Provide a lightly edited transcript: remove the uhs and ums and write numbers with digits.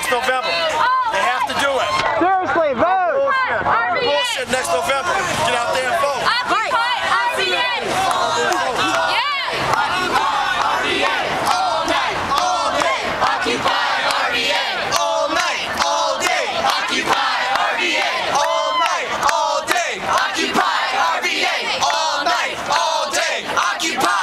next November. They have to do it. Seriously, vote! Bullshit next November. Get out there and vote. Occupy RVA! Yeah! Occupy RVA! All night, all day! Occupy RVA! All night, all day! Occupy RVA! All night, all day! Occupy RVA! All night, all day! Occupy